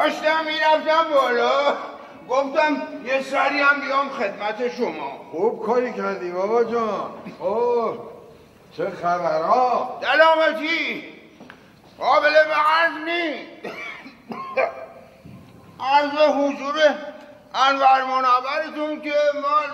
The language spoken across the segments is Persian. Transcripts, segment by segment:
داشتم میرفتم بالا گفتم یه سری هم بیام خدمت شما. خوب کاری کردی بابا جان. اوه چه خبرها؟ سلامتی قابل به عرض نیست. عرض حضور انور منورتون که مال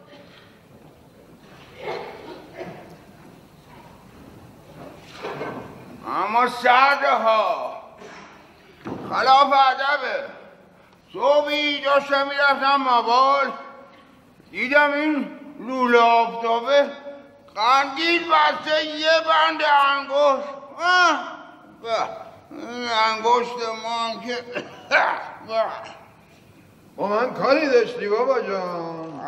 اما سرده ها خلاف ادبه. صبحی داشتم میرفتم مبال دیدم این لوله آفتابه قندیل بسته یه بند انگشت. این انگشت ما که با من کاری داشتی بابا جان؟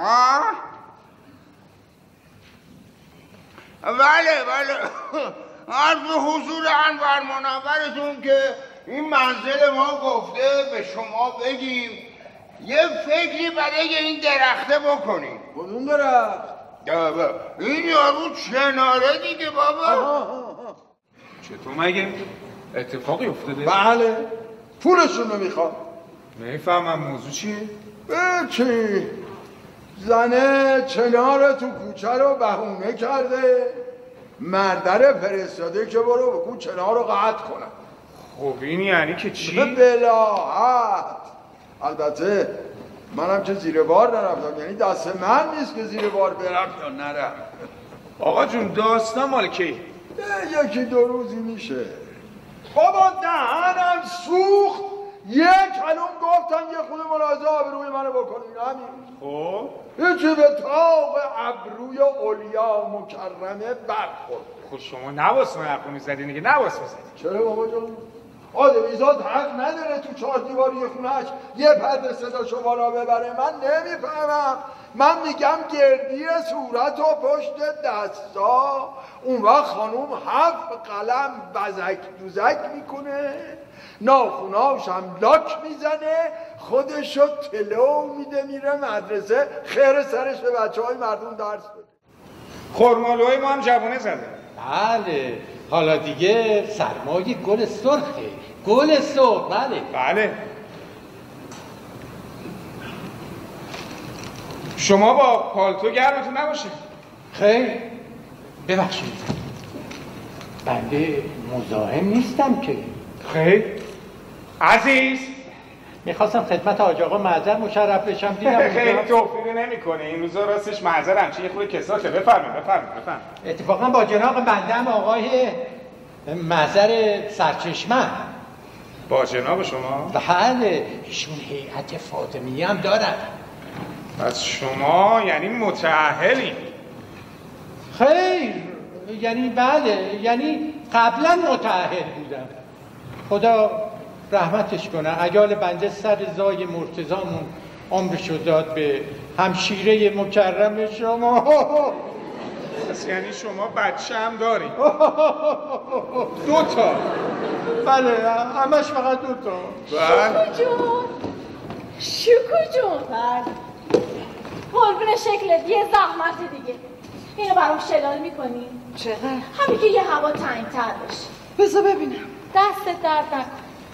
بله عرض حضور انور منورتون که این منزل ما گفته به شما بگیم یه فکری برای این درخته بکنیم. کدوم درخت؟ این یارو چناره دیگه بابا. چطور مگه اتفاقی افتاده؟ بله پولشون رو میخواد. نمیفهمم موضوع چیه؟ چی؟ زنه چنار تو کوچه رو بهونه کرده مردره فرستاده که برو بگو چنار رو قطع کنم. خب این یعنی که چی؟ بلاحت. البته منم که زیر بار نرفتم، یعنی دست من نیست که زیر بار برم یا نرم. آقا جون داستان مال کی؟ یکی دو روزی میشه. بابا دهنم سوخت. یک کلم گفتن یه خود ملاحظه آبروی منو بکنین همین. خب یکی به طاق ابروی اولیا مکرمه برخورد. خود شما نواس حرف میزدین دیگه نواس میزدین. چرا بابا جان؟ آدمیزاد حق نداره تو چهار دیواری خونهش یه پرده صدا شما را ببره. من نمیفهمم. من میگم گردی صورت و پشت دستا. اون وقت خانوم 7 قلم بزک دوزک میکنه، ناخوناش هم لاک میزنه، خودشو تلو میده میره مدرسه، خیر سرش به بچه های مردم درس بده. خرمالوهای ما هم جوانه زده. بله حالا دیگه سرمایه گل سرخه. گل سرخ. بله شما با پالتو گرمتون نباشه. خیر ببخشید بنده مزاحم نیستم که. خیر عزیز میخواستم خدمت حاج آقا معذر مشرف بشم دیدم خیلی توفیقی نمیکنه این روزا راستش معذرم چه یه خورده کساته. بفرمایید. اتفاقا با جناب بنده هم آقای معذر سرچشمه. با جناب شما؟ بله ایشون هیئت فاطمیه هم دارن. پس شما یعنی متأهلی؟ خیر یعنی بله یعنی قبلا متأهل بودم. خدا رحمتش کنه. عیال بنده سر زای مرتضامون عمرشو داد به همشیره مکرم شما. پس یعنی شما بچه هم داری؟ 2 تا. بله همش فقط 2 تا. شوکو جون قربون شکلت یه زحمت دیگه اینو برام شلال میکنی؟ چقدر؟ همین که یه هوا تنگ‌تر بشه. بذار ببینم. دست درد نکن.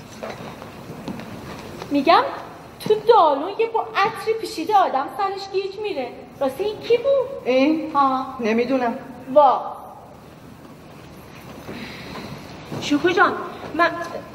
میگم تو دالون یه با عطری پیشیده آدم سرش گیج میره. راستی این کی بود؟ این؟ ها نمیدونم. وا شوکو جان من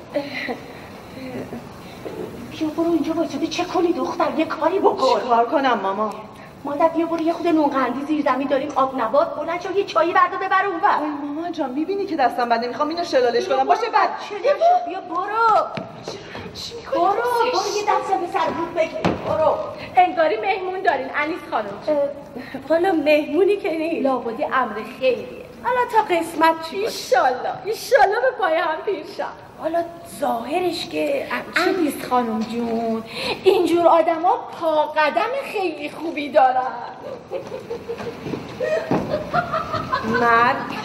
بیا برو اینجا وایساده چه کنی دختر یه کاری بکن. چیکار کنم ماما؟ مادر بیا برو یه خود نون قندی زیر زمین داریم آب نبات بلند شو یه چایی بردا ببر اون وقت. مامان جان میبینی که دستم بنده میخوام اینو شلالش کنم باشه بعد بیا برو. چی میکنی؟ برو یه دست به سر بود بگیر. برو انگاری مهمون دارین انیس خانم. والا مهمونی که نیست لابدی امر خیریه. حالا تا قسمت چی باشه ایشالله به پای هم پیر شم. حالا ظاهرش که انیس خانم جون اینجور آدم ها پا قدم خیلی خوبی دارن. مرد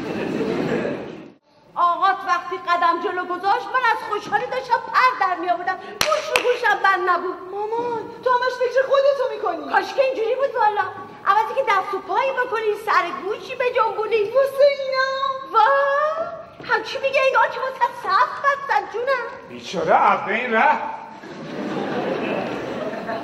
آقات وقتی قدم جلو گذاشت من از خوشحالی داشتم پر در می آوردم. گوش رو گوشم بند نبود. مامان تو همش فکر خودتو میکنی. کاش که اینجوری بود والا. عوضی که دست و پایی بکنی سر گوشی به جنبولی. واسه اینا واه همچی میگه انگار که واسه صف بستن جونم. بیچاره از بین رفت.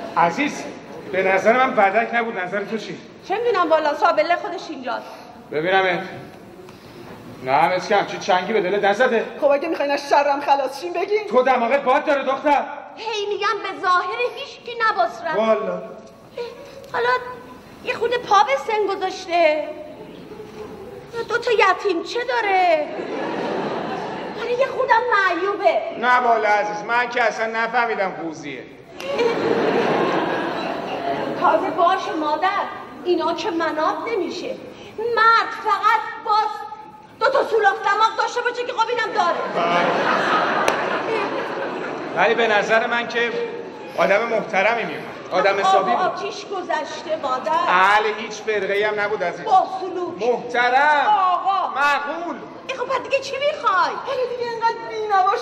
عزیز به نظر من بدک نبود، نظر تو چی؟ چه میدونم والا سابله خودش اینجاست. ببینمت. نه همت کم چی چنگی به دلت نزده؟ خب اگه میخواین از شرم خلاص شین بگین. تو دماغت باد داره دختر. هی میگم به ظاهر هیچ کی نباسرم. والا حالا یه خود پا به سن گذاشته، 2 تا یتیمچه داره، حالا یه خودم معیوبه. نه والا عزیز من که اصلا نفهمیدم قوزیه. تازه باشه مادر، اینا که منات نمیشه. مرد فقط باز 2 تا سولاخ دماغ داشته باشه که خب اینم داره. ولی به نظر من که آدم محترمی میومد، آدم حسابی بود. آتیش گذشته مادر. اهل هیچ فرقه‌ای هم نبود عزیز. با سلوک محترم. آقا معقول. خب بعد دیگه چی میخوای؟ حالا دیگه اینقدر بی‌نوا